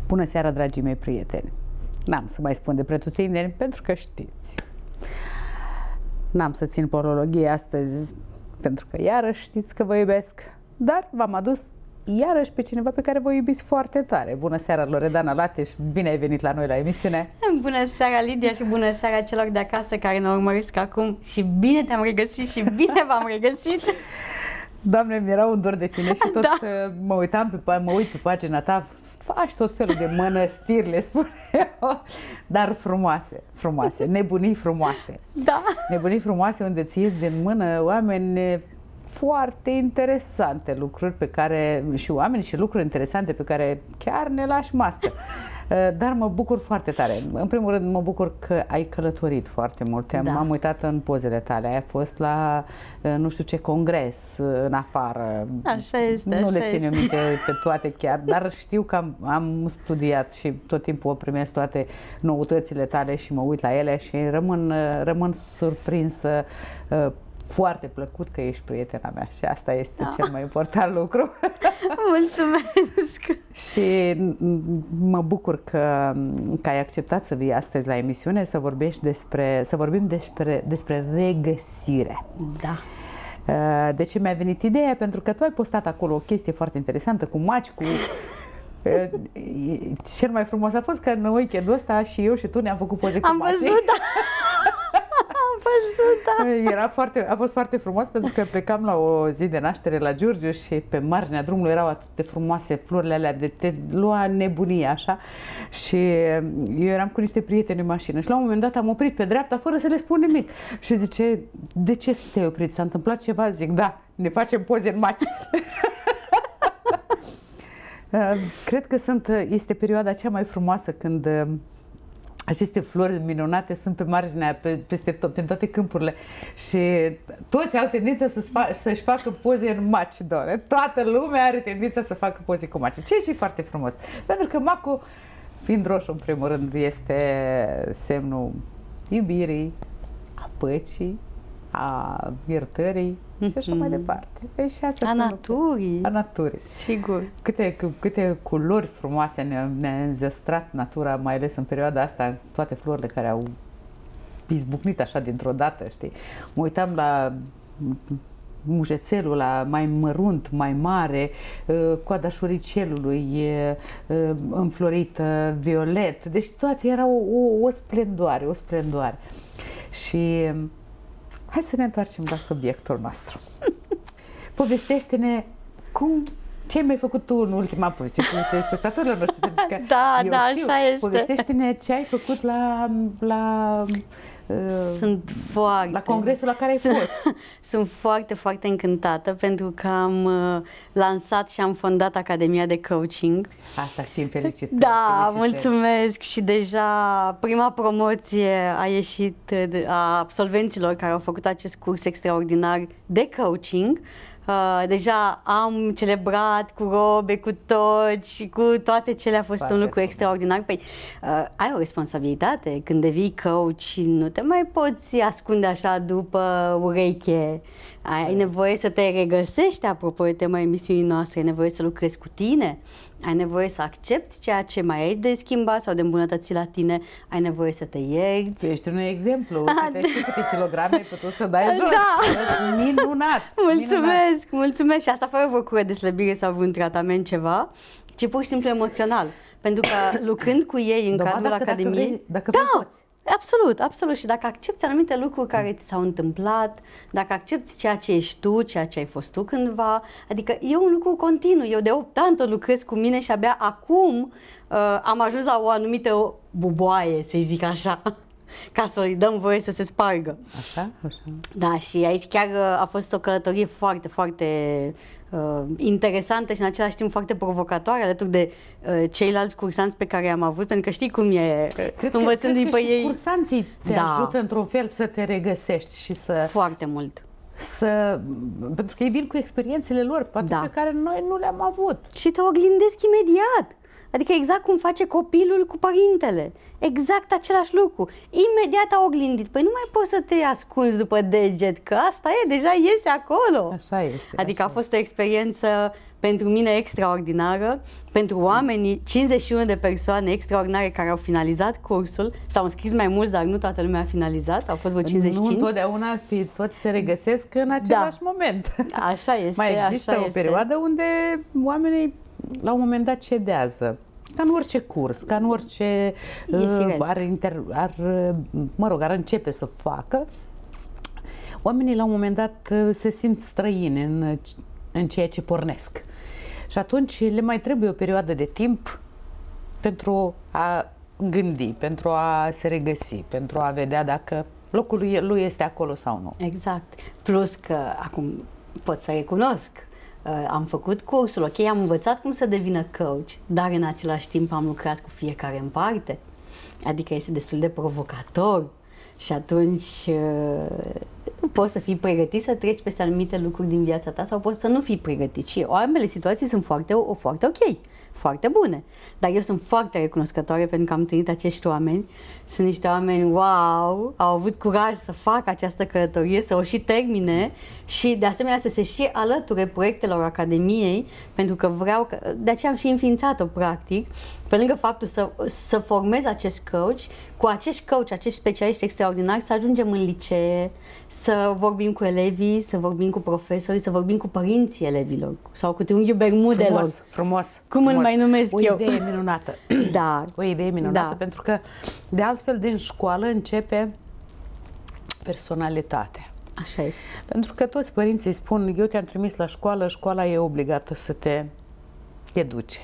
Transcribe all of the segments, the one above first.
Bună seara, dragii mei prieteni! N-am să mai spun de pretutindeni, pentru că știți. N-am să țin polologie astăzi, pentru că iarăși știți că vă iubesc, dar v-am adus iarăși pe cineva pe care vă iubiți foarte tare. Bună seara, Loredana Lateș, bine ai venit la noi la emisiune! Bună seara, Lidia, și bună seara celor de acasă care ne urmăresc acum și bine te-am regăsit și bine v-am regăsit! Doamne, mi-era un dor de tine și tot Da. mă uit pe pagina ta, faci tot felul de mănăstiri, le spun eu, dar frumoase, frumoase, nebunii frumoase. Da. Nebunii frumoase unde ți ies din mână oameni foarte interesante, lucruri pe care, și oameni și lucruri interesante pe care chiar ne lași mască. Dar mă bucur foarte tare. În primul rând mă bucur că ai călătorit foarte mult. Da. M-am uitat în pozele tale. Ai fost la nu știu ce congres în afară. Așa este, Nu așa le țin eu este. minte pe toate chiar, dar știu că am studiat și tot timpul primesc toate noutățile tale și mă uit la ele și rămân surprinsă. Foarte plăcut că ești prietena mea și asta este cel mai important lucru. Mulțumesc! Și mă bucur că ai acceptat să vii astăzi la emisiune să vorbim despre regăsire. Da. De ce mi-a venit ideea? Pentru că tu ai postat acolo o chestie foarte interesantă cu maci, cu... Cel mai frumos a fost că în weekendul ăsta și eu și tu ne-am făcut poze cu maci. Am văzut, da! Am văzut, da! A fost foarte frumos pentru că plecam la o zi de naștere la Giurgiu și pe marginea drumului erau atât de frumoase florile alea de te lua nebunie așa și eu eram cu niște prieteni în mașină și la un moment dat am oprit pe dreapta fără să le spun nimic și zice, de ce te-ai oprit? S-a întâmplat ceva? Zic, da, ne facem poze în maci. Cred că este perioada cea mai frumoasă când aceste flori minunate sunt pe marginea, peste tot, prin toate câmpurile și toți au tendința să-și facă poze în maci, doamne. Toată lumea are tendința să facă poze cu maci, ceea ce e foarte frumos. Pentru că macul, fiind roșu în primul rând, este semnul iubirii, a păcii, a iertării și așa mai departe. Deci, A naturii. A naturii. Sigur. Câte culori frumoase ne-a înzestrat natura, mai ales în perioada asta, toate florile care au izbucnit așa dintr-o dată, știi? Mă uitam la mujețelul ăla mai mărunt, mai mare, coada șoricelului înflorită, violet, deci toate erau o splendoare, o splendoare. Și hai să ne întoarcem la subiectul nostru. Povestește-ne ce ai mai făcut tu în ultima poveste cu spectatorilor noștri, pentru că Da, eu da, știu. așa este. Povestește-ne ce ai făcut la congresul la care ai fost. Sunt foarte, foarte încântată pentru că am lansat și am fondat Academia de Coaching. Asta știm, felicitări. Da, felicitări. mulțumesc și deja prima promoție a ieșit a absolvenților care au făcut acest curs extraordinar de coaching. Deja am celebrat cu robe, cu toți și cu toate cele, a fost Foarte un lucru frumos. extraordinar. Păi, ai o responsabilitate când devii coach și nu te mai poți ascunde așa după ureche. Ai nevoie să te regăsești, apropo de tema emisiunii noastre, ai nevoie să lucrezi cu tine, ai nevoie să accepti ceea ce mai ai de schimbat sau de îmbunătățit la tine, ai nevoie să te ierți. Tu ești un exemplu, câte kilograme ai putut să dai jos. Da. Minunat! Mulțumesc, mulțumesc. Și asta fără vreo cură de slăbire sau vreun tratament ceva, ci pur și simplu emoțional. Pentru că lucrând cu ei în cadrul Academiei... Dacă vrei, poți. Absolut, absolut. Și dacă accepti anumite lucruri care ți s-au întâmplat, dacă accepti ceea ce ești tu, ceea ce ai fost tu cândva, adică e un lucru continuu. Eu de 8 ani tot lucrez cu mine și abia acum am ajuns la o anumită buboaie, să-i zic așa, ca să îi dăm voie să se spargă. Așa? Da, și aici chiar a fost o călătorie foarte, foarte interesantă și în același timp foarte provocatoare alături de ceilalți cursanți pe care am avut, pentru că știi cum e, învățându-i pe ei. Cursanții te ajută într-un fel să te regăsești și să... Foarte mult. Pentru că ei vin cu experiențele lor, poate pe care noi nu le-am avut. Și te oglindesc imediat. Adică exact cum face copilul cu părintele. Exact același lucru. Imediat a oglindit. Păi nu mai poți să te ascunzi după deget, că asta e, deja iese acolo. Așa este. Adică așa a fost o experiență pentru mine extraordinară, pentru oamenii, 51 de persoane extraordinare care au finalizat cursul, s-au înscris mai mulți, dar nu toată lumea a finalizat, au fost vreo 55. Nu întotdeauna toți se regăsesc în același moment. Așa este. Mai există o perioadă unde oamenii la un moment dat cedează. Ca în orice curs, ca în orice ar începe să facă, oamenii la un moment dat se simt străini în ceea ce pornesc. Și atunci le mai trebuie o perioadă de timp pentru a gândi, pentru a se regăsi, pentru a vedea dacă locul lui este acolo sau nu. Exact. Plus că acum pot să recunosc, am făcut cursul, ok, am învățat cum să devină coach, dar în același timp am lucrat cu fiecare în parte. Adică este destul de provocator și atunci nu poți să fii pregătit să treci peste anumite lucruri din viața ta sau poți să nu fii pregătit. Și ambele situații sunt foarte ok, foarte bune. Dar eu sunt foarte recunoscătoare pentru că am întâlnit acești oameni. Sunt niște oameni, wow, au avut curaj să facă această călătorie, să o și termine și de asemenea să se și alăture proiectelor Academiei, pentru că de aceea am și înființat-o practic, pe lângă faptul să formez acest coach, cu acești specialiști extraordinari, să ajungem în licee, să vorbim cu elevii, să vorbim cu profesorii, să vorbim cu părinții elevilor sau cu triunghiul bermudelor. Frumos. Cum îl mai numesc eu? O idee minunată. Da. O idee minunată, pentru că de altfel din școală începe personalitatea. Așa este. Pentru că toți părinții spun, eu te-am trimis la școală, școala e obligată să te educe.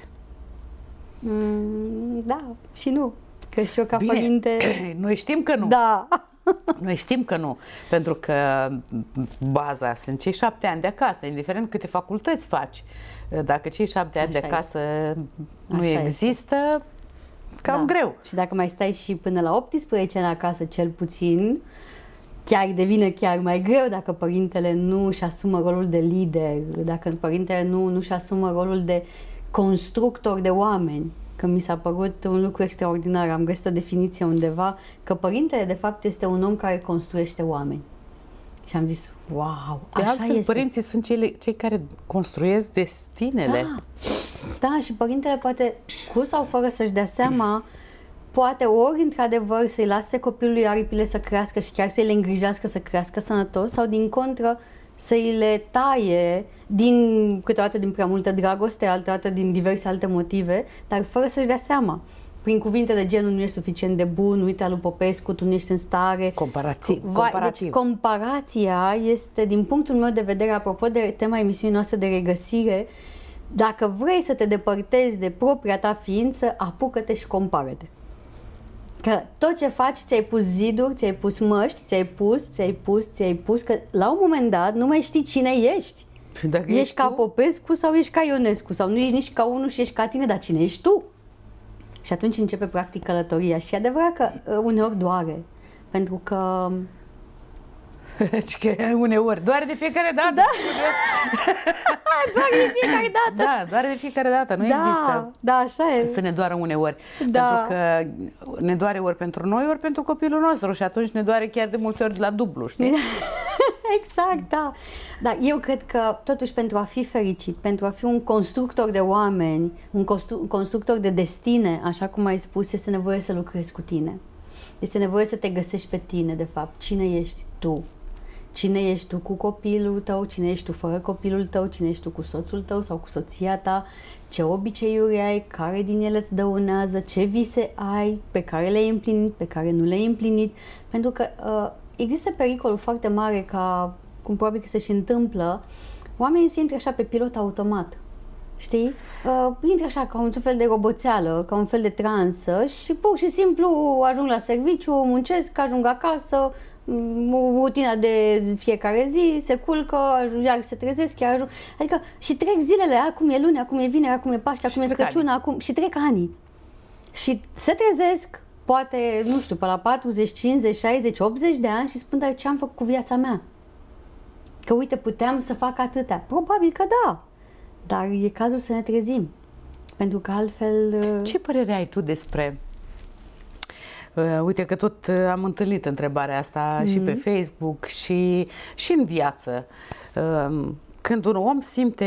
Da, și nu. Că și eu ca părinte... Noi știm că nu. Da. Noi știm că nu, pentru că baza sunt cei 7 ani de acasă, indiferent câte facultăți faci. Dacă cei 7 ani de acasă nu există, cam greu. Și dacă mai stai și până la 18 ani acasă, cel puțin, chiar devine chiar mai greu dacă părintele nu își asumă rolul de lider, dacă părintele nu își asumă rolul de constructor de oameni. Că mi s-a părut un lucru extraordinar, am găsit o definiție undeva, că părintele de fapt este un om care construiește oameni. Și am zis, wow, așa altfel, este. Părinții sunt cei care construiesc destinele. Da, și părintele poate, cu sau fără să-și dea seama, poate ori într-adevăr să-i lase copilului aripile să crească și chiar să-i le îngrijească să crească sănătos, sau din contră să-i le taie câteodată din prea multă dragoste, alteodată din diverse alte motive, dar fără să-și dea seama. Prin cuvinte de genul, nu ești suficient de bun, uite lui Popescu, tu nu ești în stare. Comparativ. Deci comparația este, din punctul meu de vedere, apropo de tema emisiunii noastre de regăsire, dacă vrei să te depărtezi de propria ta ființă, apucă-te și compară-te. Că tot ce faci, ți-ai pus ziduri, ți-ai pus măști, ți-ai pus, că la un moment dat nu mai știi cine ești. Dacă ești ca Popescu sau ești ca Ionescu sau nu ești nici ca unul și ești ca tine, dar cine ești tu? Și atunci începe practic călătoria și e adevărat că uneori doare, pentru că... uneori, doare de fiecare dată. Da. Doare de fiecare dată. Da, doare de fiecare dată, nu există. Da, așa e. Să ne doară uneori. Da. Pentru că ne doare ori pentru noi, ori pentru copilul nostru și atunci ne doare chiar de multe ori la dublu, știi? Exact, da. Dar eu cred că totuși pentru a fi fericit, pentru a fi un constructor de oameni, un constructor de destine, așa cum ai spus, este nevoie să lucrezi cu tine. Este nevoie să te găsești pe tine, de fapt. Cine ești tu? Cine ești tu cu copilul tău, cine ești tu fără copilul tău, cine ești tu cu soțul tău sau cu soția ta, ce obiceiuri ai, care din ele îți dăunează, ce vise ai, pe care le-ai împlinit, pe care nu le-ai împlinit. Pentru că există pericolul foarte mare ca, cum probabil că se și întâmplă, oamenii se intră așa pe pilot automat. Știi? Intră așa ca un fel de roboțeală, ca un fel de transă și pur și simplu ajung la serviciu, muncesc, ajung acasă, rutina de fiecare zi, se culcă, iar se trezesc, chiar ajung. Adică și trec zilele, acum e luni, acum e vineri, acum e Paște, acum e Crăciun, acum și trec ani. Și se trezesc, poate, nu știu, pe la 40, 50, 60, 80 de ani și spun, dar ce am făcut cu viața mea? Că uite, puteam să fac atâtea. Probabil că da, dar e cazul să ne trezim. Pentru că altfel... Ce părere ai tu despre... uite că tot am întâlnit întrebarea asta și pe Facebook și în viață. Când un om simte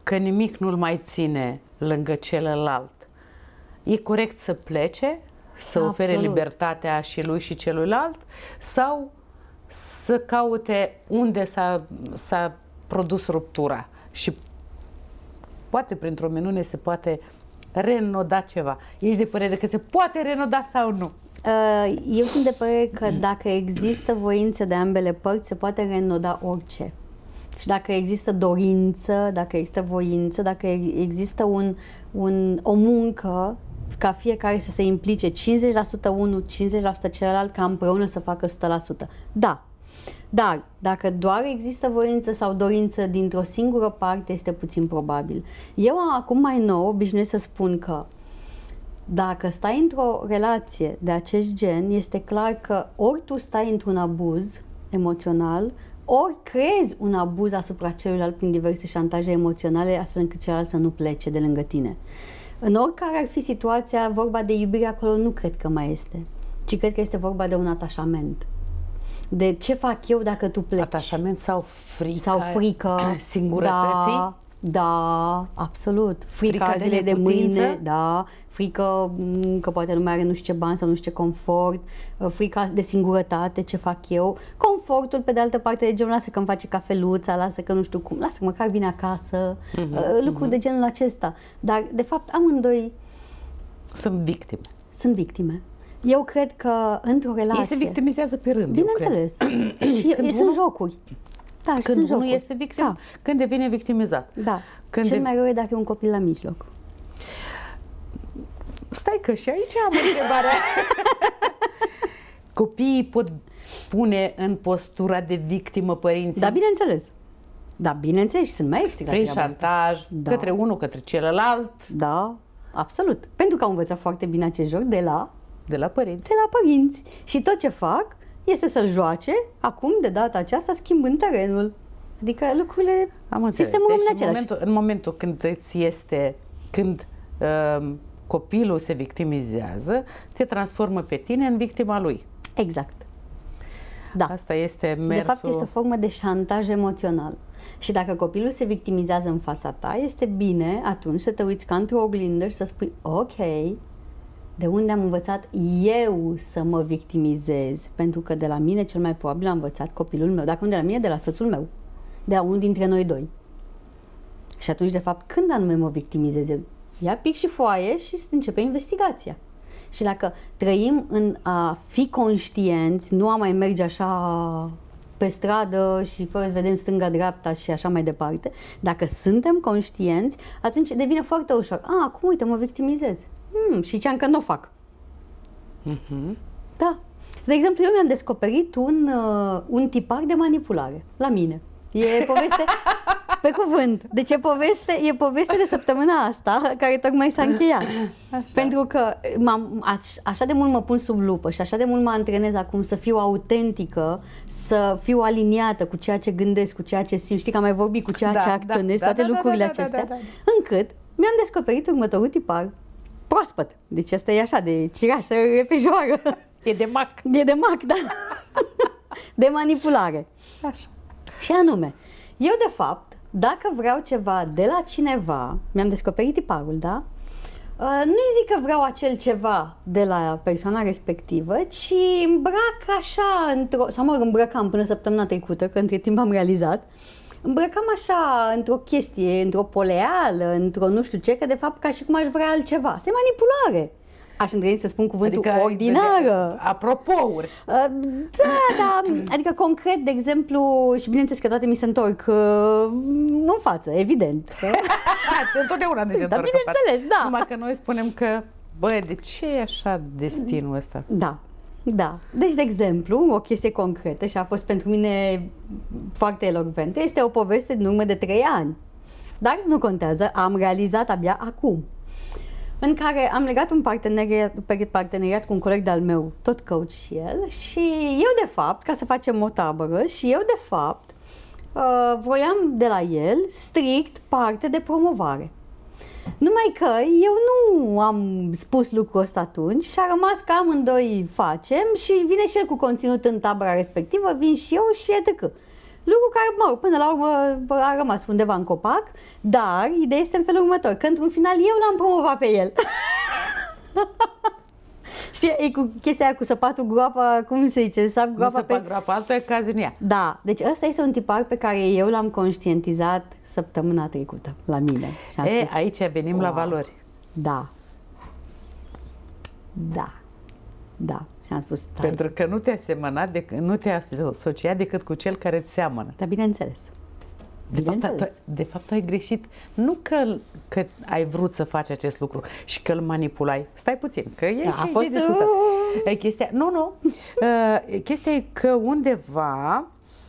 că nimic nu-l mai ține lângă celălalt, e corect să plece, să ofere libertatea și lui și celuilalt, sau să caute unde s-a produs ruptura și poate printr-o minune se poate reînnoda ceva. Ești de părere că se poate reînnoda sau nu? Eu sunt de părere că dacă există voință de ambele părți, se poate reînnoda orice. Și dacă există dorință, dacă există voință, dacă există o muncă, ca fiecare să se implice 50% unul, 50% celălalt, ca împreună să facă 100%. Da. Dar dacă doar există voință sau dorință dintr-o singură parte, este puțin probabil. Eu acum mai nou obișnuiesc să spun că dacă stai într-o relație de acest gen, este clar că ori tu stai într-un abuz emoțional, ori creezi un abuz asupra celuilalt prin diverse șantaje emoționale, astfel încât celălalt să nu plece de lângă tine. În oricare ar fi situația, vorba de iubire acolo nu cred că mai este, ci cred că este vorba de un atașament. De ce fac eu dacă tu pleci? Atașament sau frică? Sau frică. Singurătății? Da, absolut. Frica zilei de mâine, da, frică că poate nu mai are nu știu ce bani sau nu știu ce confort, frica de singurătate, ce fac eu, confortul pe de altă parte de genul, lasă că îmi face cafeluța, lasă că nu știu cum, lasă că măcar vine acasă, lucruri de genul acesta. Dar de fapt amândoi sunt victime. Sunt victime. Eu cred că într-o relație... Ei se victimizează pe rând, bineînțeles. Și sunt jocuri. Da, când unul este victim, da. Când devine victimizat. Da. Cel mai rău e dacă e un copil la mijloc. Stai că și aici am întrebarea. Copiii pot pune în postura de victimă părinții? Da, bineînțeles. Da, bineînțeles, și sunt maestri. Prin șantaj, către unul, către celălalt. Da, absolut. Pentru că au învățat foarte bine acest joc de la părinți. De la părinți. Și tot ce fac este să-l joace, acum, de data aceasta, schimbând terenul. Adică lucrurile, sistemul rămâne același. În momentul când copilul se victimizează, te transformă pe tine în victima lui. Exact. Da. Asta este mersul... De fapt, este o formă de șantaj emoțional. Și dacă copilul se victimizează în fața ta, este bine atunci să te uiți ca într-o oglindă și să spui, ok, de unde am învățat eu să mă victimizez? Pentru că de la mine cel mai probabil am învățat copilul meu. Dacă nu de la mine, de la soțul meu. De la unul dintre noi doi. Și atunci, de fapt, când anume mă victimizez? Ia pic și foaie și începe investigația. Și dacă trăim în a fi conștienți, nu a mai merge așa pe stradă și fără să vedem stânga-dreapta și așa mai departe, dacă suntem conștienți, atunci devine foarte ușor. Acum, uite, mă victimizez. Și ce că nu o fac. Da. De exemplu, eu mi-am descoperit un tipar de manipulare la mine. E poveste pe cuvânt. Deci e poveste de săptămâna asta care tocmai s-a încheiat. Așa. Pentru că așa de mult mă pun sub lupă și așa de mult mă antrenez acum să fiu autentică, să fiu aliniată cu ceea ce gândesc, cu ceea ce simt, știi că am mai vorbit, cu ceea ce acționez, toate lucrurile acestea, încât mi-am descoperit următorul tipar proaspăt. Deci asta e așa, de cirașă repejioară. E de mac. E de mac, da. De manipulare. Așa. Și anume, eu de fapt, dacă vreau ceva de la cineva, mi-am descoperit tiparul, da? Nu-i zic că vreau acel ceva de la persoana respectivă, ci îmbrac așa, sau mă îmbrăcam până săptămâna trecută, că între timp am realizat, îmbrăcam așa într-o chestie, într-o poleală, într-o nu știu ce, că de fapt ca și cum aș vrea altceva. Asta e manipulare. Aș îndrăzni să spun cuvântul ordinară. Apropouri. Da, adică concret, de exemplu, și bineînțeles că toate mi se întorc în față, evident. Întotdeauna ne se întorc în față. Bineînțeles, da. Numai că noi spunem că, băi, de ce e așa destinul ăsta? Da. Da. Deci, de exemplu, o chestie concretă și a fost pentru mine foarte elocventă, este o poveste din urmă de 3 ani. Dar nu contează, am realizat abia acum. În care am legat un parteneriat cu un coleg de-al meu, tot coach și el, și eu de fapt, ca să facem o tabără, și eu de fapt voiam de la el strict parte de promovare. Numai că eu nu am spus lucrul ăsta atunci și a rămas că amândoi facem și vine și el cu conținut în tabăra respectivă, vin și eu și etc. Lucru care, mă rog, până la urmă a rămas undeva în copac, dar ideea este în felul următor, că într-un final eu l-am promovat pe el. Știi, e cu chestia aia cu săpatul groapa, cum se zice, sap groapa nu pe... groapa, altul e caz în ea. Da, deci ăsta este un tipar pe care eu l-am conștientizat săptămâna trecută la mine. E, aici venim la valori. Da. Da. Da. Și am spus, stai. Pentru că nu te-ai asemănat, nu te-ai asociat decât cu cel care îți seamănă. Da, bineînțeles. De fapt, ai greșit. Nu că ai vrut să faci acest lucru și că îl manipulai. Stai puțin, că e a fost discutat. Chestia, nu. Chestia e că undeva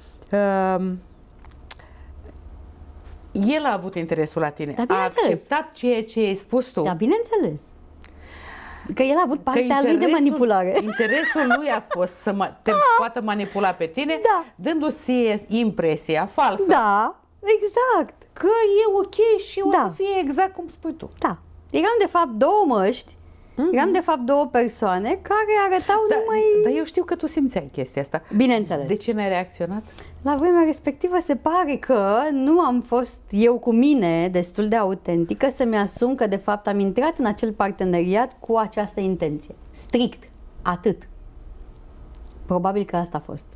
el a avut interesul la tine. Da, a acceptat ceea ce ai spus tu. Da, bineînțeles. Că el a avut partea lui de manipulare. Interesul lui a fost să te poată manipula pe tine, dându-ți impresia falsă. Da, exact. Că e ok și o să fie exact cum spui tu. Da. Eram de fapt două măști, eram de fapt două persoane care arătau numai... Dar eu știu că tu simțeai chestia asta. Bineînțeles. De ce n-ai reacționat? La vremea respectivă se pare că nu am fost eu cu mine destul de autentică să-mi asum că de fapt am intrat în acel parteneriat cu această intenție. Strict. Atât. Probabil că asta a fost.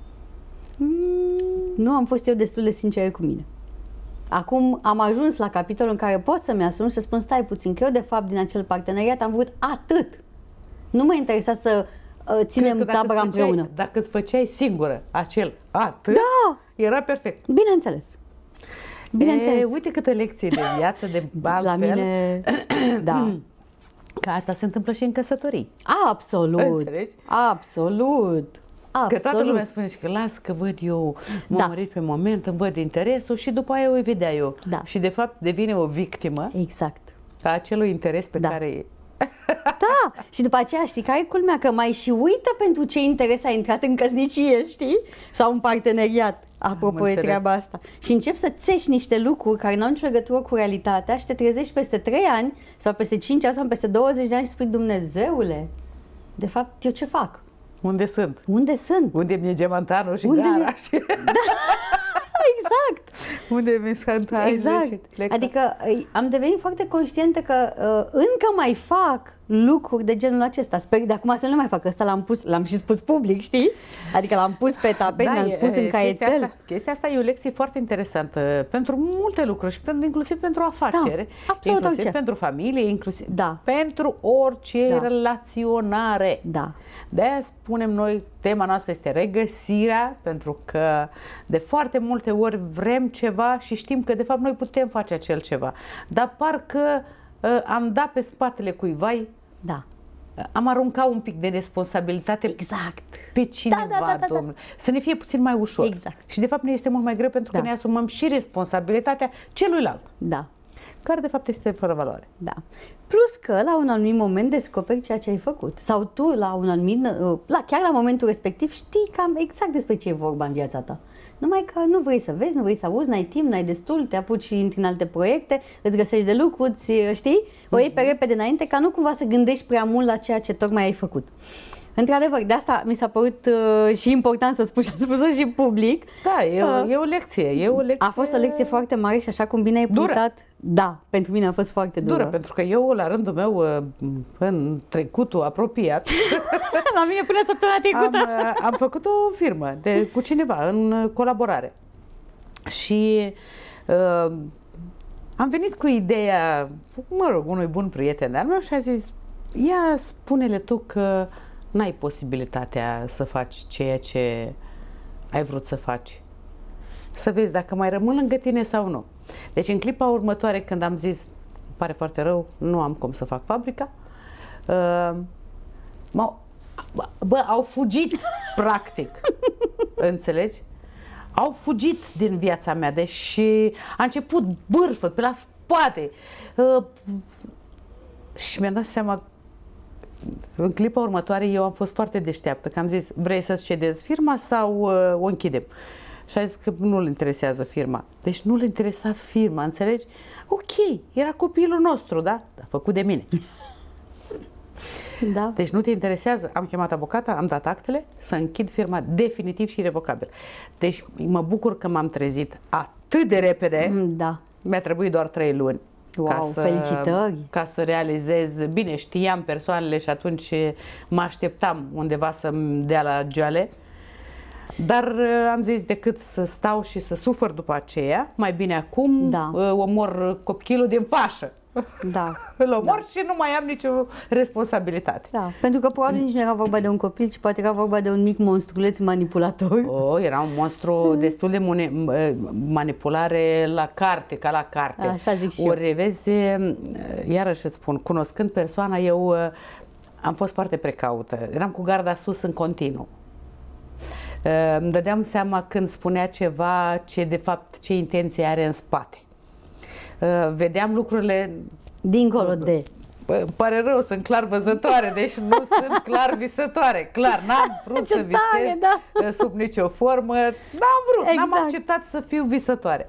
Nu am fost eu destul de sinceră cu mine. Acum am ajuns la capitolul în care pot să-mi asum și să spun stai puțin, că eu de fapt din acel parteneriat am vrut atât. Nu mă interesa să ținem tabăra împreună. Dacă îți făceai singură acel atât, era perfect. Bineînțeles. Bineînțeles. Uite câte lecții de viață, de altfel. La mine, da. Că asta se întâmplă și în căsătorii. Absolut. Înțelegi? Absolut. Că toată lumea spune că las că văd eu, mă mărit pe moment, îmi văd interesul și după aia o vedea eu. Da. Și de fapt devine o victimă a acelui interes pe care... Da, și după aceea știi care e culmea? Că mai și uită pentru ce interes a intrat în căsnicie, știi? Sau în parteneriat, apropo de treaba asta. Și începi să țești niște lucruri care nu au nicio legătură cu realitatea și te trezești peste 3 ani sau peste 5 ani sau peste 20 de ani și spui, Dumnezeule, de fapt eu ce fac? Unde sunt? Unde sunt? Unde mi-e geamantanul și gara? Da, exact. Unde mi-e scantanul? Exact. Adică am devenit foarte conștientă că încă mai fac lucruri de genul acesta. Sper de acum să nu le mai fac. Ăsta l-am și spus public, știi? Adică l-am pus pe tapet, l-am pus în caietel. Chestia asta e o lecție foarte interesantă pentru multe lucruri și inclusiv pentru afaceri, inclusiv pentru familie, inclusiv pentru orice relaționare. Da. De-aia spunem noi, tema noastră este regăsirea, pentru că de foarte multe ori vrem ceva și știm că de fapt noi putem face acel ceva. Dar parcă am dat pe spatele cuiva, am aruncat un pic de responsabilitate pe cineva, domnule. Să ne fie puțin mai ușor. Exact. Și de fapt ne este mult mai greu pentru că ne asumăm și responsabilitatea celuilalt. Da. Care de fapt este fără valoare. Da. Plus că la un anumit moment descoperi ceea ce ai făcut. Sau tu la un anumit, chiar la momentul respectiv știi cam exact despre ce e vorba în viața ta. Numai că nu vrei să vezi, nu vrei să auzi, n-ai timp, n-ai destul, te apuci și intri în alte proiecte, îți găsești de lucru, știi? O iei pe repede înainte ca nu cumva să gândești prea mult la ceea ce tocmai ai făcut. Într-adevăr, de asta mi s-a părut și important să spun și am spus-o și public. Da, e o lecție. A fost o lecție foarte mare și așa cum bine ai punctat. Da, pentru mine a fost foarte dură. Pentru că eu, la rândul meu, în trecutul apropiat, la mine până săptămâna trecută, am făcut o firmă cu cineva în colaborare. Și am venit cu ideea, mă rog, unui bun prieten de-al meu și a zis, ia spune-le tu că n-ai posibilitatea să faci ceea ce ai vrut să faci. Să vezi dacă mai rămân lângă tine sau nu. Deci în clipa următoare, când am zis, îmi pare foarte rău, nu am cum să fac fabrica, au fugit, practic. Înțelegi? Au fugit din viața mea, deși a început bârfă pe la spate. Și mi-am dat seama, în clipa următoare, eu am fost foarte deșteaptă, că am zis, vrei să-ți cedezi firma sau o închidem? Și a zis că nu-l interesează firma. Deci nu-l interesa firma, înțelegi? Ok, era copilul nostru, da? Dar făcut de mine. Da. Deci nu te interesează, am chemat avocata, am dat actele, să închid firma definitiv și irrevocabil. Deci mă bucur că m-am trezit atât de repede, Da. mi-a trebuit doar 3 luni. Wow, felicitări! Ca să realizez, bine, știam persoanele și atunci mă așteptam undeva să-mi dea la joale, dar am zis decât să stau și să sufăr după aceea, mai bine acum omor copilul din fașă. Da. Îl omor și nu mai am nicio responsabilitate. Da, pentru că probabil nici nu era vorba de un copil, ci poate era vorba de un mic monstruleț manipulator. Era un monstru destul de manipulare la carte, ca la carte. Așa zic și ori vezi, iarăși îți spun, cunoscând persoana, eu am fost foarte precaută. Eram cu garda sus în continuu. Îmi dădeam seama când spunea ceva, ce intenție are în spate. Vedeam lucrurile dincolo de. Pare rău, sunt clar văzătoare, deci nu sunt clar visătoare. Clar, n-am vrut să visez sub nicio formă, n-am vrut, n-am acceptat să fiu visătoare.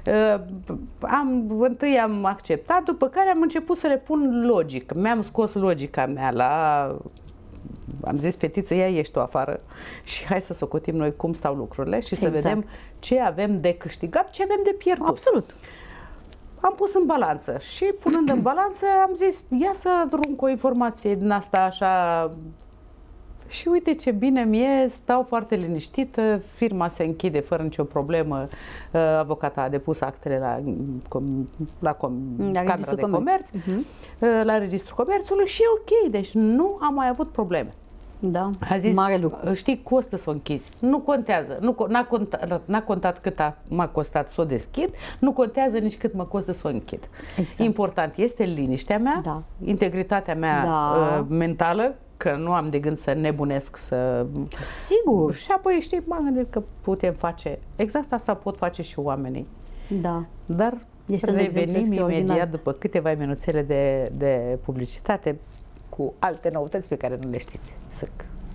Întâi am acceptat, după care am început să le pun logic. Mi-am scos logica mea am zis, fetiță, ia ieși tu afară și hai să socotim noi cum stau lucrurile și să vedem ce avem de câștigat, ce avem de pierdut. Absolut. Am pus în balanță și punând în balanță am zis, ia să arunc o informație din asta așa și uite ce bine mie, stau foarte liniștită, firma se închide fără nicio problemă, avocata a depus actele la Camera de Comerț, la Registrul Comerțului și e ok, deci nu am mai avut probleme. Da, a zis, mare lucru. Știi, costă să o închizi. Nu contează. N-a contat cât m-a costat să o deschid, nu contează nici cât mă costă să o închid. Exact. Important este liniștea mea, integritatea mea mentală, că nu am de gând să nebunesc, să... Sigur. Și apoi, știi, m-am gândit că putem face, exact asta pot face și oamenii. Da. Dar revenim imediat după câteva minuțele de publicitate cu alte noutăți pe care nu le știți. Săc.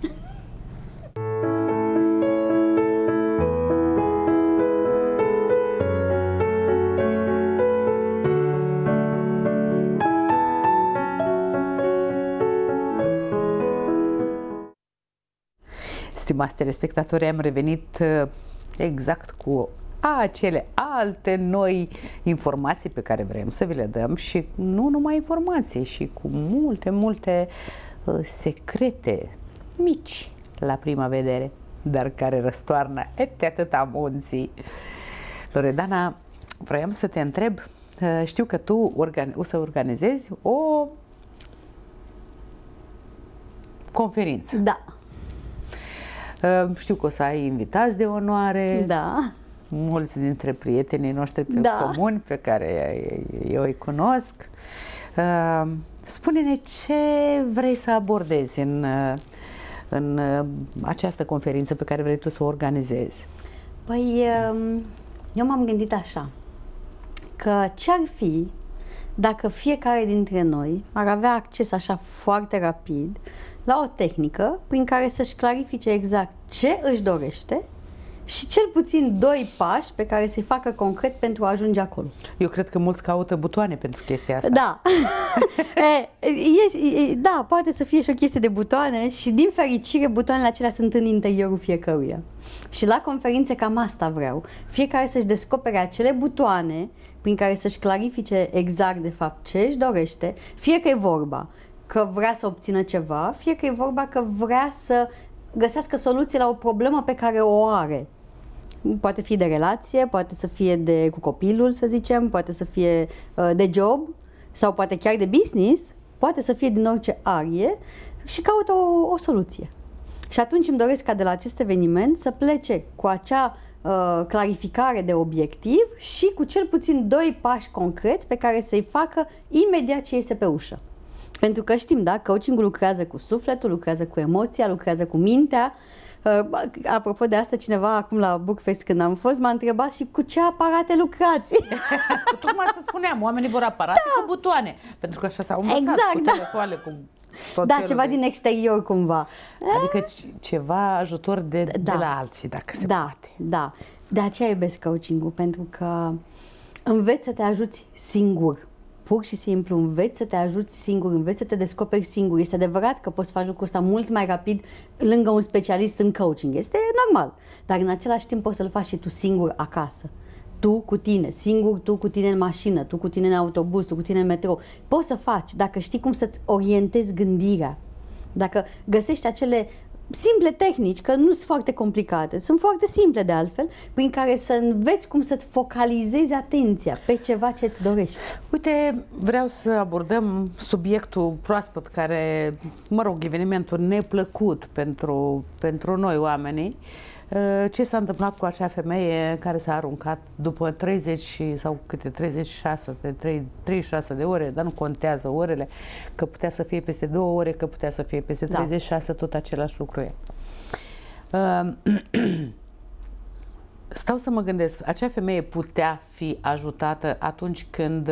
Stimați telespectatori, am revenit exact cu acele alte noi informații pe care vrem să vi le dăm și nu numai informații, și cu multe secrete mici la prima vedere, dar care răstoarnă atâta munții. Loredana, vroiam să te întreb, știu că tu o să organizezi o conferință. Da. Știu că o să ai invitați de onoare. Da. Mulți dintre prietenii noștri comuni pe care eu îi cunosc. Spune-ne ce vrei să abordezi în această conferință pe care vrei tu să o organizezi. Păi, eu m-am gândit așa, că ce-ar fi dacă fiecare dintre noi ar avea acces așa foarte rapid la o tehnică prin care să-și clarifice exact ce își dorește și cel puțin 2 pași pe care să-i facă concret pentru a ajunge acolo. Eu cred că mulți caută butoane pentru chestia asta. Da. Da, poate să fie și o chestie de butoane și din fericire butoanele acelea sunt în interiorul fiecăruia. Și la conferințe cam asta vreau. Fiecare să-și descopere acele butoane prin care să-și clarifice exact de fapt ce își dorește, fie că e vorba că vrea să obțină ceva, fie că e vorba că vrea să găsească soluție la o problemă pe care o are. Poate fi de relație, poate să fie cu copilul, să zicem, poate să fie de job sau poate chiar de business, poate să fie din orice arie și caută o soluție. Și atunci îmi doresc ca de la acest eveniment să plece cu acea clarificare de obiectiv și cu cel puțin 2 pași concreți pe care să-i facă imediat ce iese pe ușă. Pentru că știm, da, coaching-ul lucrează cu sufletul, lucrează cu emoția, lucrează cu mintea. Apropo de asta, cineva acum la Bookfest când am fost m-a întrebat și cu ce aparate lucrați? Tocmai asta spuneam, oamenii vor aparate cu butoane, pentru că așa s-au învățat, cu telefoane, cu tot felul ceva din exterior cumva. Adică ceva ajutor de la alții, dacă se poate. Da, de aceea iubesc coaching-ul, pentru că înveți să te ajuți singur. pur și simplu înveți să te ajuți singur, înveți să te descoperi singur. Este adevărat că poți să faci lucrul ăsta mult mai rapid lângă un specialist în coaching. Este normal. Dar în același timp poți să-l faci și tu singur acasă. Tu cu tine, singur, tu cu tine în mașină, tu cu tine în autobuz, tu cu tine în metrou. Poți să faci dacă știi cum să-ți orientezi gândirea. Dacă găsești acele simple tehnici, că nu sunt foarte complicate, sunt foarte simple de altfel, prin care să înveți cum să-ți focalizezi atenția pe ceva ce îți dorești. Uite, vreau să abordăm subiectul proaspăt care, mă rog, evenimentul neplăcut pentru noi oamenii. Ce s-a întâmplat cu acea femeie care s-a aruncat după 30 sau câte 36 de ore, dar nu contează orele, că putea să fie peste 2 ore, că putea să fie peste 36, tot același lucru e. Stau să mă gândesc, acea femeie putea fi ajutată atunci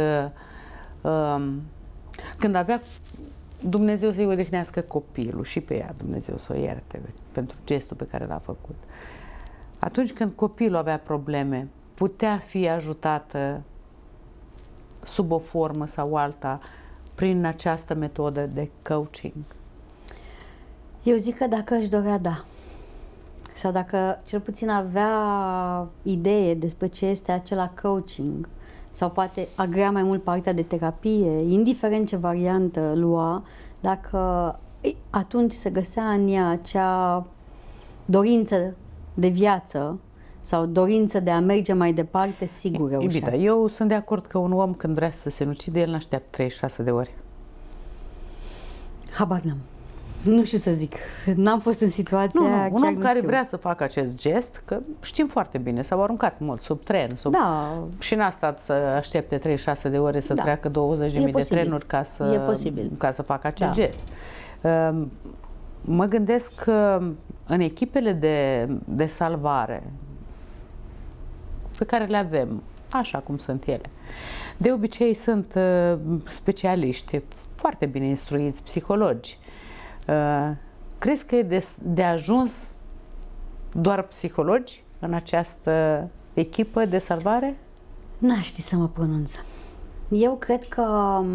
când avea Dumnezeu să-i odihnească copilul și pe ea, Dumnezeu să o ierte pentru gestul pe care l-a făcut. Atunci când copilul avea probleme, putea fi ajutată sub o formă sau alta prin această metodă de coaching? Eu zic că dacă își dorea, da. Sau dacă cel puțin avea idee despre ce este acela coaching, sau poate agrea mai mult partea de terapie, indiferent ce variantă lua, dacă atunci se găsea în ea acea dorință de viață sau dorință de a merge mai departe, sigur reușea. Iubita, eu sunt de acord că un om când vrea să se sinucide, el n-așteaptă 36 de ore. Habar n-am. Nu știu să zic. N-am fost în situația aia. Un om care vrea să facă acest gest, că știm foarte bine, s-au aruncat mult sub tren, și n-a stat să aștepte 36 de ore să treacă 20.000 de trenuri ca să facă acest gest. Mă gândesc că în echipele de salvare pe care le avem, așa cum sunt ele, de obicei sunt specialiști foarte bine instruiți, psihologi. Crezi că e de ajuns doar psihologi în această echipă de salvare? N-aș ști să mă pronunț. Eu cred că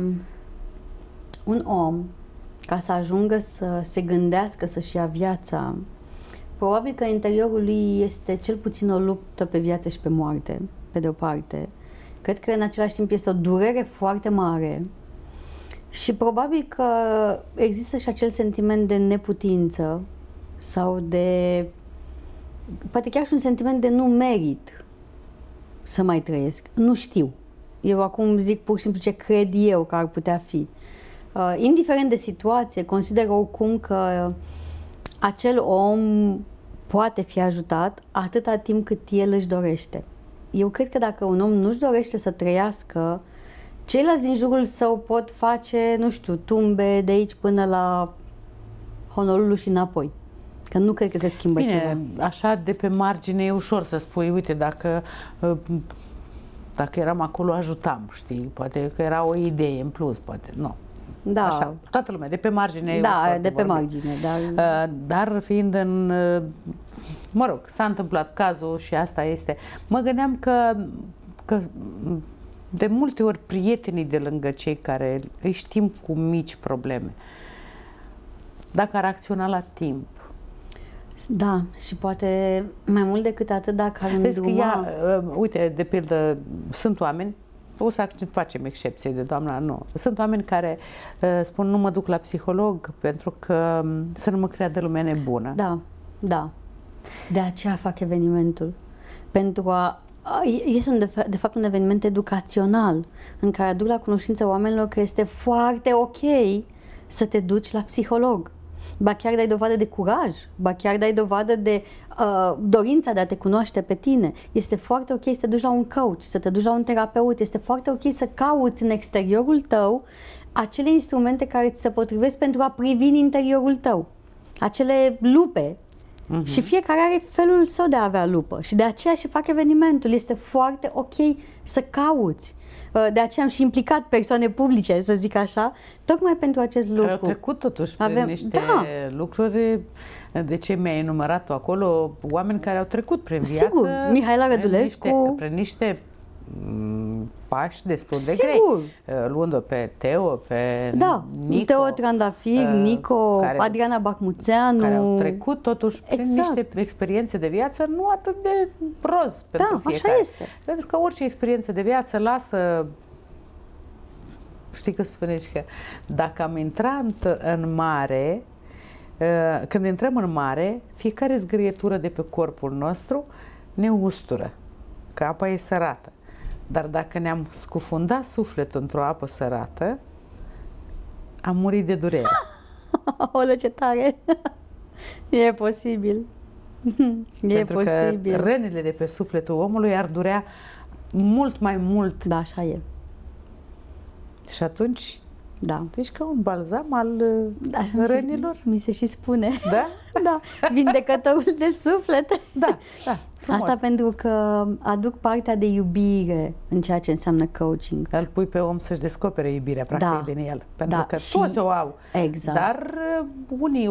un om, ca să ajungă să se gândească să-și ia viața, probabil că în interiorul lui este cel puțin o luptă pe viață și pe moarte, pe de o parte. Cred că în același timp este o durere foarte mare. Și probabil că există și acel sentiment de neputință sau de, poate chiar și un sentiment de nu merit să mai trăiesc. Nu știu. Eu acum zic pur și simplu ce cred eu că ar putea fi. Indiferent de situație, consider oricum că acel om poate fi ajutat atâta timp cât el își dorește. Eu cred că dacă un om nu-și dorește să trăiască, ceilalți din jurul său pot face, nu știu, tumbe de aici până la Honolulu și înapoi. Că nu cred că se schimbă ceva. Așa de pe margine e ușor să spui, uite, dacă eram acolo ajutam, știi? Poate că era o idee în plus, poate, nu. Da. Așa, toată lumea, de pe margine. Da, de pe margine, dar... Dar fiind în... Mă rog, s-a întâmplat cazul și asta este. Mă gândeam că de multe ori prietenii de lângă cei care îi știm cu mici probleme, dacă ar acționa la timp. Da, și poate mai mult decât atât dacă ar îndruma... Uite, de pildă, sunt oameni, o să facem excepție de doamna, nu. Sunt oameni care spun nu mă duc la psiholog pentru că să nu mă creadă lumea nebună. Da, da. De aceea fac evenimentul. Pentru a... Este de fapt un eveniment educațional în care aduc la cunoștință oamenilor că este foarte ok să te duci la psiholog. Ba chiar dai dovadă de curaj, ba chiar dai dovadă de dorința de a te cunoaște pe tine. Este foarte ok să te duci la un coach, să te duci la un terapeut. Este foarte ok să cauți în exteriorul tău acele instrumente care ți se potrivesc pentru a privi în interiorul tău. Acele lupe. Și fiecare are felul său de a avea lupă și de aceea și fac evenimentul. Este foarte ok să cauți. De aceea am și implicat persoane publice, să zic așa, tocmai pentru acest lucru. Care au trecut totuși prin niște lucruri, de ce mi-ai enumerat tu acolo, oameni care au trecut prin viață. Sigur, Mihaela Rădulescu. Prin niște pași destul de Sigur. grei. Luând-o pe Teo, pe Da, Nico, Teo Trandafir, Nico, care, Adriana Bachmuțeanu. care au trecut totuși prin niște experiențe de viață nu atât de roz pentru fiecare. Așa este. Pentru că orice experiență de viață lasă... Știi că spuneți că dacă am intrat în mare, când intrăm în mare, fiecare zgârietură de pe corpul nostru ne ustură, că apa e sărată. Dar dacă ne-am scufundat sufletul într-o apă sărată, am murit de durere. Olă, ce tare! E posibil. Pentru că rănile de pe sufletul omului ar durea mult mai mult. Da, așa e. Și atunci, da, tu ești ca un balzam al rănilor. Mi se și spune. Da? Da, vindecătorul de suflet. Da, da. Frumos. Asta pentru că aduc partea de iubire în ceea ce înseamnă coaching. Îl pui pe om să-și descopere iubirea, practic, din el. Pentru că și toți o au. Exact. Dar unii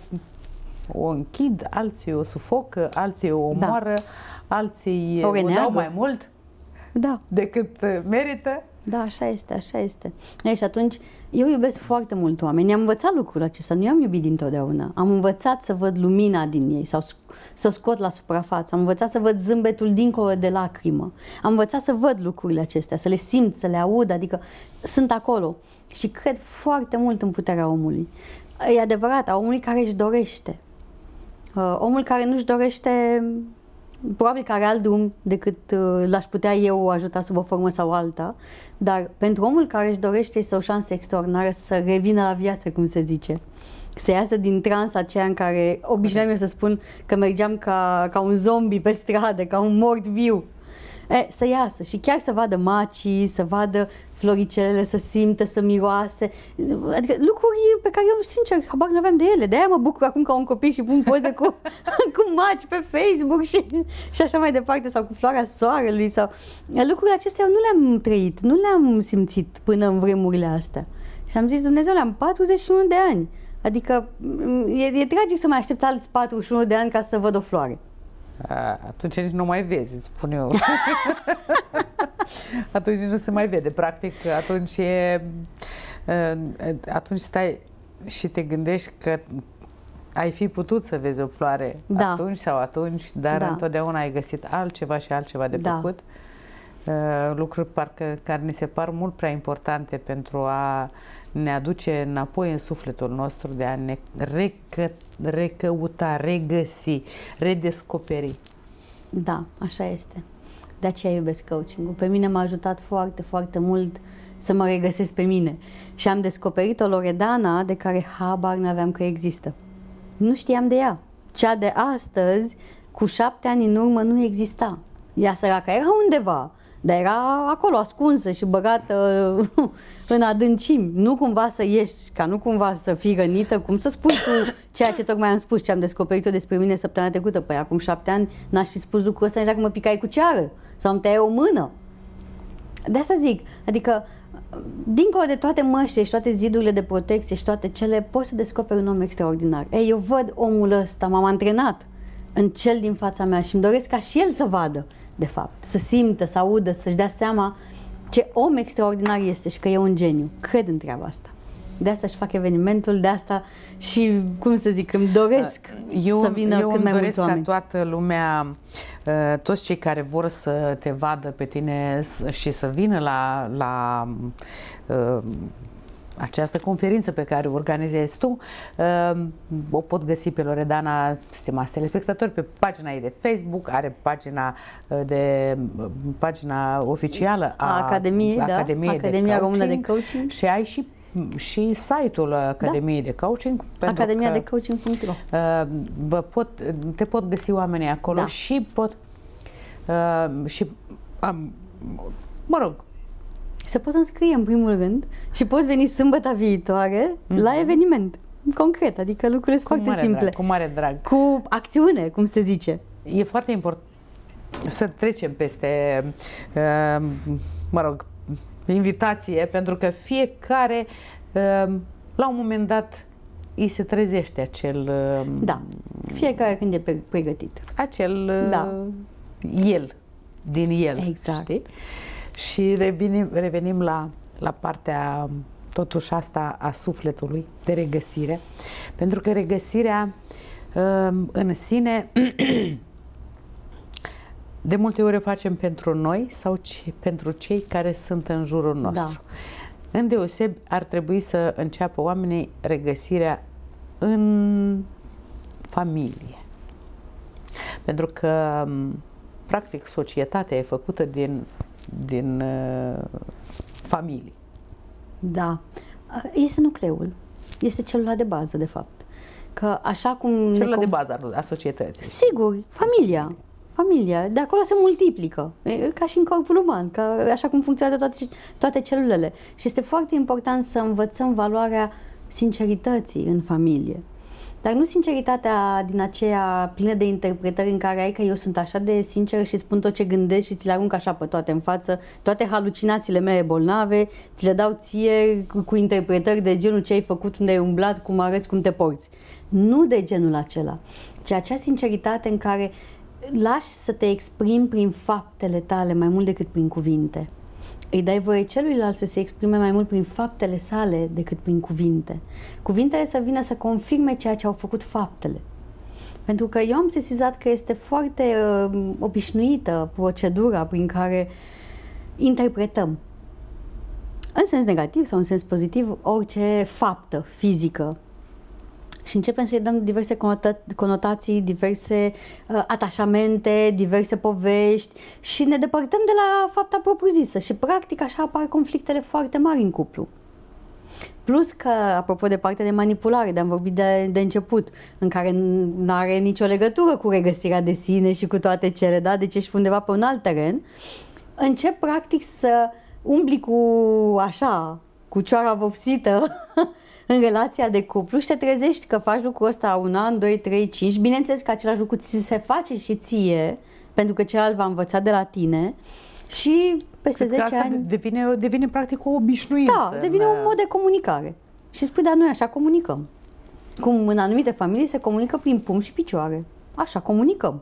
o închid, alții o sufocă, alții o omoară, alții o dau mai mult decât merită. Da, așa este, așa este. Și atunci, eu iubesc foarte mult oameni. Am învățat lucrul acesta, nu i-am iubit dintotdeauna. Am învățat să văd lumina din ei sau să scot la suprafață. Am învățat să văd zâmbetul dincolo de lacrimă. Am învățat să văd lucrurile acestea, să le simt, să le aud, adică sunt acolo. Și cred foarte mult în puterea omului. E adevărat, a omului care își dorește. Omul care nu își dorește, probabil că are alt drum decât l-aș putea eu ajuta sub o formă sau alta, dar pentru omul care își dorește este o șansă extraordinară să revină la viață, cum se zice. Să iasă din transa aceea în care obișnuiam eu să spun că mergeam ca un zombie pe stradă, ca un mort viu. Să iasă și chiar să vadă macii, să vadă floricelele, să simtă, să miroase, adică lucruri pe care eu, sincer, habar nu aveam de ele. De-aia mă bucur acum ca un copil și pun poze cu maci pe Facebook și așa mai departe, sau cu floarea soarelui. Sau... Lucrurile acestea eu nu le-am trăit, nu le-am simțit până în vremurile astea. Și am zis, Dumnezeule, am 41 de ani. Adică e tragic să mai aștept alți 41 de ani ca să văd o floare. Atunci nici nu mai vezi, îți spun eu. Atunci nu se mai vede. Practic, atunci stai și te gândești că ai fi putut să vezi o floare atunci sau atunci, dar întotdeauna ai găsit altceva și altceva de făcut. Lucruri care ne se par mult prea importante pentru a ne aduce înapoi în sufletul nostru, de a ne recăuta, regăsi, redescoperi. Da, așa este. De aceea iubesc coaching-ul. Pe mine m-a ajutat foarte, foarte mult să mă regăsesc pe mine. Și am descoperit o Loredana de care habar n-aveam că există. Nu știam de ea. Cea de astăzi, cu 7 ani în urmă, nu exista. Ea săraca era undeva, dar era acolo, ascunsă și băgată în adâncimi. Nu cumva să ieși, ca nu cumva să fii rănită, cum să spui tu ceea ce tocmai am spus, ce am descoperit-o despre mine săptămâna trecută. Păi acum 7 ani n-aș fi spus lucrul ăsta nici dacă mă picai cu ceară sau îmi tăiai o mână. De asta zic, adică dincolo de toate măștile și toate zidurile de protecție și toate cele, poți să descoperi un om extraordinar. Ei, eu văd omul ăsta, m-am antrenat în cel din fața mea și îmi doresc ca și el să vadă, de fapt, să simtă, să audă, să-și dea seama ce om extraordinar este și că e un geniu. Cred în treaba asta. De asta își fac evenimentul, de asta și, cum să zic, îmi doresc să vină cât mai mulți oameni. Eu îmi doresc ca toată lumea, toți cei care vor să te vadă pe tine și să vină la această conferință pe care o organizezi tu, o pot găsi pe Loredana, stimați telespectatori, pe pagina ei de Facebook, are pagina oficială a Academiei, Academia Română de Coaching, și ai și site-ul Academiei de Coaching, academiadecoaching.ro. Te pot găsi oamenii acolo și mă rog, se pot înscrie în primul rând și pot veni sâmbătă viitoare la eveniment, concret, adică lucrurile sunt foarte simple. Cu mare drag. Cu acțiune, cum se zice. E foarte important să trecem peste, mă rog, invitație, pentru că fiecare, la un moment dat, îi se trezește acel... Da, fiecare când e pregătit. Acel el, din el, exact. Știi? Și revenim la partea totuși asta a sufletului, de regăsire. Pentru că regăsirea în sine de multe ori o facem pentru noi sau pentru cei care sunt în jurul nostru. Da. Îndeosebi ar trebui să înceapă oamenii regăsirea în familie. Pentru că practic societatea e făcută din familie. Da. Este nucleul. Este celula de bază, de fapt. Că așa cum celula de bază a societății. Sigur, familia. Familia. De acolo se multiplică. Ca și în corpul uman, așa cum funcționează toate celulele. Și este foarte important să învățăm valoarea sincerității în familie. Dar nu sinceritatea din aceea plină de interpretări în care ai că eu sunt așa de sinceră și spun tot ce gândesc și ți le arunc așa pe toate în față, toate halucinațiile mele bolnave, ți le dau ție cu interpretări de genul ce ai făcut, unde ai umblat, cum arăți, cum te porți. Nu de genul acela, ci acea sinceritate în care lași să te exprimi prin faptele tale mai mult decât prin cuvinte. Îi dai voie celuilalt să se exprime mai mult prin faptele sale decât prin cuvinte. Cuvintele să vină să confirme ceea ce au făcut faptele. Pentru că eu am sesizat că este foarte obișnuită procedura prin care interpretăm, în sens negativ sau în sens pozitiv, orice faptă fizică. Și începem să-i dăm diverse conotații, diverse atașamente, diverse povești și ne depărtăm de la fapta propriu-zisă și practic așa apar conflictele foarte mari în cuplu. Plus că, apropo de partea de manipulare, de-am vorbit de început, în care nu are nicio legătură cu regăsirea de sine și cu toate cele, da? Deci ești undeva pe un alt teren, încep practic să umbli cu cioara vopsită în relația de cuplu și te trezești că faci lucrul ăsta 1 an, 2, 3, 5. Bineînțeles că același lucru ți se face și ție, pentru că celălalt va învăța de la tine și peste 10 ani... devine practic o obișnuință. Da, devine un mod de comunicare. Și spui, dar noi așa comunicăm. Cum în anumite familii se comunică prin pumni și picioare. Așa comunicăm.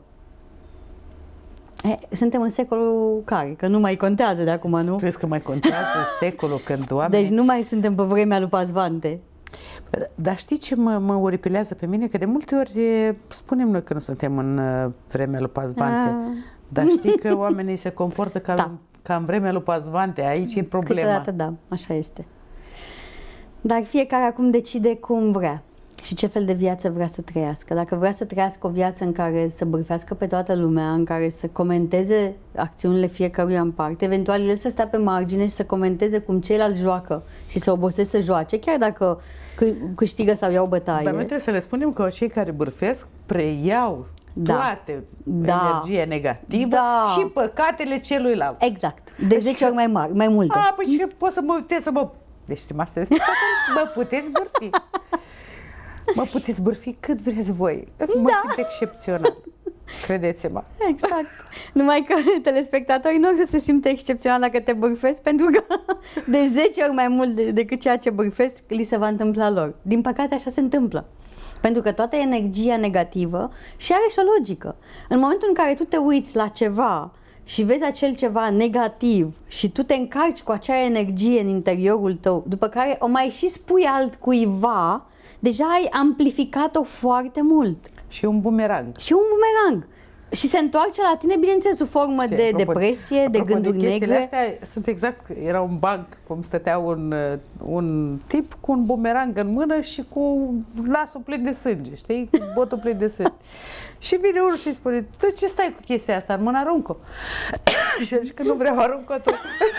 Suntem în secolul care? Că nu mai contează de acum, nu? Crezi că mai contează secolul când oamenii... Deci nu mai suntem pe vremea lui Pasvante. Dar știi ce mă oripilează pe mine? Că de multe ori spunem noi că nu suntem în vremea lui Pasvante. Dar știi că oamenii se comportă ca în vremea lui Pasvante. Aici e problema. Câteodată da, așa este. Dar fiecare acum decide cum vrea și ce fel de viață vrea să trăiască. Dacă vrea să trăiască o viață în care să bârfească pe toată lumea, în care să comenteze acțiunile fiecăruia în parte, eventual el să stea pe margine și să comenteze cum ceilalți joacă și să obosesc să joace, chiar dacă câștigă sau iau bătaie. Dar noi trebuie să le spunem că cei care bârfesc preiau toate energia negativă și păcatele celuilalt. Exact. De 10 ori mai multe. Păi și pot să mă uitez să mă... Deci, stimați telespectatori, mă puteți bârfi. Mă puteți bârfi cât vreți voi. Mă simt excepțional. Credeți-mă. Exact. Numai că telespectatorii nu o să se simtă excepțional dacă te bârfesc, pentru că de 10 ori mai mult decât ceea ce bârfesc, li se va întâmpla lor. Din păcate așa se întâmplă. Pentru că toată energia negativă și are și o logică. În momentul în care tu te uiți la ceva și vezi acel ceva negativ și tu te încarci cu acea energie în interiorul tău, după care o mai și spui altcuiva, deja ai amplificat-o foarte mult. Și un bumerang. Și un bumerang. Și se întoarce la tine, bineînțeles, sub formă de depresie, de gânduri negre. Astea sunt exact, era un banc, cum stătea un tip cu un bumerang în mână și cu lasul plin de sânge, știi? Cu botul plin de sânge. Și vine unul și îi spune, tu ce stai cu chestia asta în mână, aruncă-o. Și zice că nu vreau, aruncă-o tu.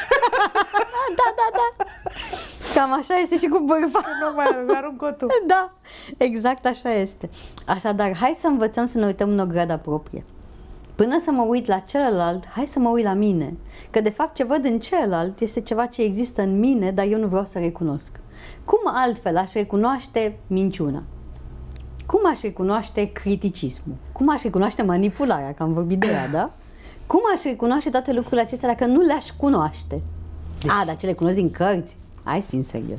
Da. Cam așa este și cu bărba. Nu mai aruncă-o tu. Da, exact așa este. Așadar, hai să învățăm să ne uităm în ograda proprie. Până să mă uit la celălalt, hai să mă uit la mine. Că de fapt ce văd în celălalt este ceva ce există în mine, dar eu nu vreau să recunosc. Cum altfel aș recunoaște minciuna? Cum aș recunoaște criticismul? Cum aș recunoaște manipularea, că am vorbit de ea, da? Cum aș recunoaște toate lucrurile acestea dacă nu le-aș cunoaște? Dar ce le cunosc din cărți? Hai să fim serioși.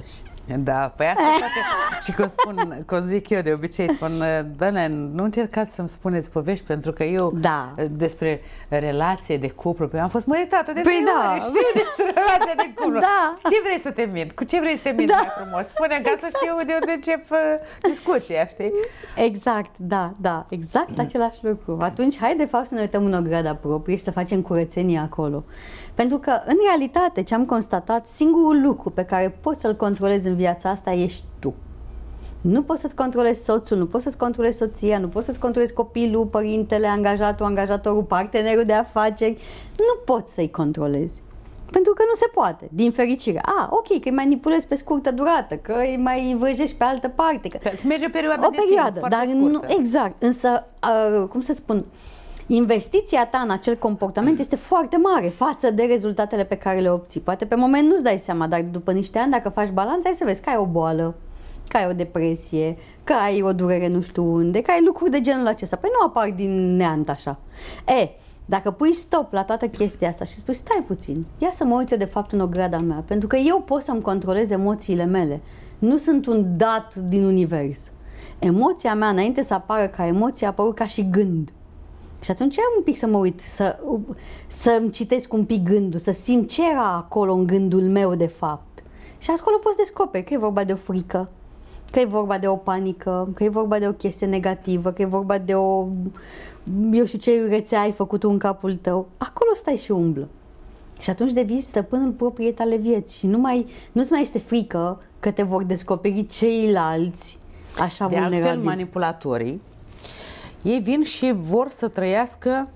Da, păi asta toate. Și cum zic eu de obicei, spun, Doamne, nu încercați să-mi spuneți povești, pentru că eu despre relație de cuplu, am fost măritată de 3 ori, știu despre relație de cuplu. Ce vrei să te mint? Cu ce vrei să te mint mai frumos? Spune-mi ca să știu de unde încep discuția, știi? Exact, da, exact același lucru. Atunci, hai de fapt să ne uităm în ograda proprie și să facem curățenie acolo. Pentru că, în realitate, ce am constatat, singurul lucru pe care poți să-l controlezi în viața asta ești tu. Nu poți să-ți controlezi soțul, nu poți să-ți controlezi soția, nu poți să-ți controlezi copilul, părintele, angajatul, angajatorul, partenerul de afaceri. Nu poți să-i controlezi. Pentru că nu se poate, din fericire. Ok, că îi manipulezi pe scurtă durată, că îi mai vrăjești pe altă parte. Că îți merge perioada de timp foarte dar scurtă. Nu, exact, însă, cum să spun, investiția ta în acel comportament este foarte mare față de rezultatele pe care le obții. Poate pe moment nu-ți dai seama, dar după niște ani, dacă faci balanță, ai să vezi că ai o boală, că ai o depresie, că ai o durere nu știu unde, că ai lucruri de genul acesta. Păi nu apar din neant așa. Dacă pui stop la toată chestia asta și spui, stai puțin, ia să mă uite de fapt în ograda mea, pentru că eu pot să-mi controlez emoțiile mele. Nu sunt un dat din univers. Emoția mea, înainte să apară ca emoție, a apărut ca și gând. Și atunci am un pic să mă uit, să-mi citesc un pic gândul, să simt ce era acolo în gândul meu de fapt. Și acolo poți descoperi că e vorba de o frică, că e vorba de o panică, că e vorba de o chestie negativă, că e vorba de o, eu știu ce rețea ai făcut în capul tău. Acolo stai și umblă. Și atunci devii stăpânul propriei tale vieți și nu-ți mai este frică că te vor descoperi ceilalți așa vulnerabili. De altfel, manipulatorii, ei vin și vor să trăiască,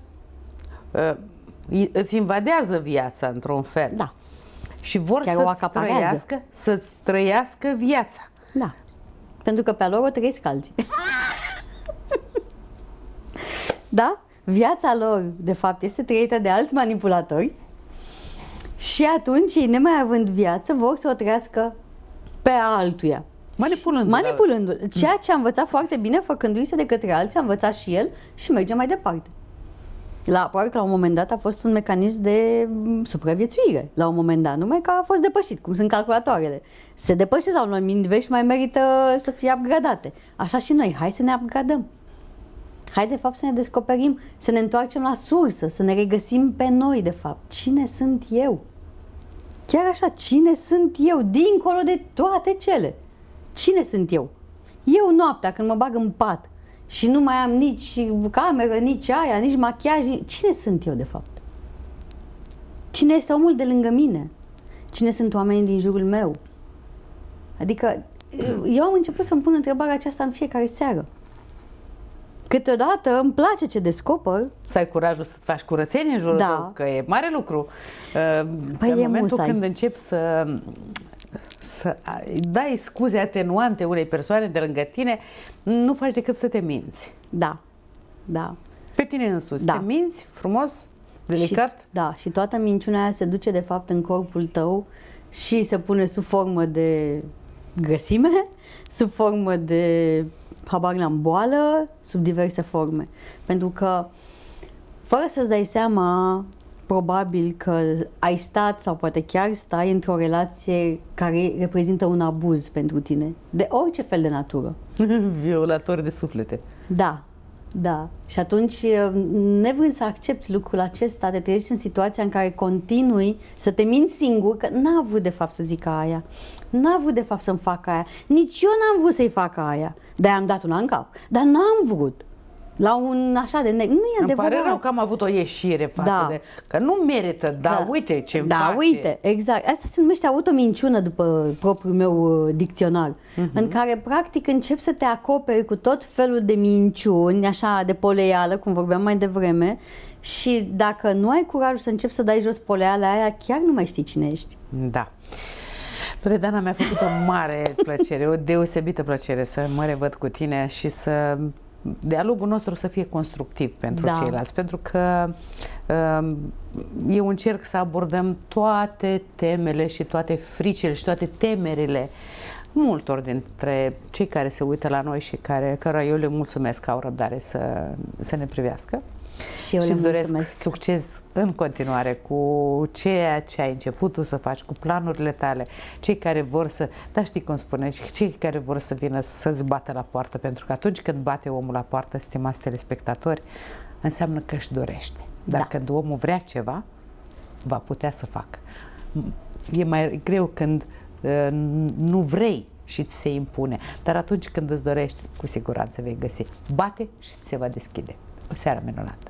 îți invadează viața într-un fel. Da. Și vor să-ți trăiască viața. Da. Pentru că pe-a lor o trăiesc alții. Da? Viața lor, de fapt, este trăită de alți manipulatori și atunci, ei, nemai având viață, vor să o trăiască pe altuia. Manipulându-l. Ceea ce a învățat foarte bine, făcându-i de către alții, a învățat și el și merge mai departe. Probabil că la un moment dat a fost un mecanism de supraviețuire, la un moment dat, numai că a fost depășit, cum sunt calculatoarele. Se depășesc la un anumit nivel și mai merită să fie upgradate. Așa și noi, hai să ne upgradăm. Hai de fapt să ne descoperim, să ne întoarcem la sursă, să ne regăsim pe noi de fapt. Cine sunt eu? Chiar așa, cine sunt eu, dincolo de toate cele? Cine sunt eu? Eu noaptea, când mă bag în pat și nu mai am nici cameră, nici aia, nici machiaj, cine sunt eu de fapt? Cine este omul de lângă mine? Cine sunt oamenii din jurul meu? Adică eu am început să-mi pun întrebarea aceasta în fiecare seară. Câteodată îmi place ce descoper. Să ai curajul să-ți faci curățenie în jurul tău, că e mare lucru. În momentul când începi să dai scuze atenuante unei persoane de lângă tine, nu faci decât să te minți. Da. Pe tine însuți. Te minți frumos, delicat. Și toată minciuna aia se duce de fapt în corpul tău și se pune sub formă de grăsime, sub formă de habar n-am, boală, sub diverse forme. Pentru că, fără să-ți dai seama, probabil că ai stat sau poate chiar stai într-o relație care reprezintă un abuz pentru tine, de orice fel de natură. Violator de suflete. Da. Și atunci, nevrând să accepti lucrul acesta, te trăiești în situația în care continui să te minți singur că n-a vrut de fapt să zică aia, n-a vrut de fapt să-mi facă aia, nici eu n-am vrut să-i fac aia, dar i-am dat una în cap, dar n-am vrut. La un așa de nu e adevărat. Îmi pare rău că am avut o ieșire față de... Că nu merită, uite ce-mi face. Uite, exact. Asta se numește autominciună după propriul meu dicționar, în care practic începi să te acoperi cu tot felul de minciuni, așa de poleială, cum vorbeam mai devreme, și dacă nu ai curajul să începi să dai jos poleala aia, chiar nu mai știi cine ești. Da. Loredana, mi-a făcut o mare plăcere, o deosebită plăcere să mă revăd cu tine și să... dialogul nostru să fie constructiv pentru ceilalți, pentru că eu încerc să abordăm toate temele și toate fricile și toate temerile multor dintre cei care se uită la noi și cărora eu le mulțumesc că au răbdare să ne privească. Și eu îți doresc mulțumesc. succes în continuare cu ceea ce ai început tu să faci, cu planurile tale, cei care vor să, da, știi cum spune, cei care vor să vină să-ți bată la poartă, pentru că atunci când bate omul la poartă, stimați telespectatori, înseamnă că își dorește. Dar când omul vrea ceva, va putea să facă. E mai greu când nu vrei și ți se impune, dar atunci când îți dorești, cu siguranță vei găsi. Bate și se va deschide. O seară minunată!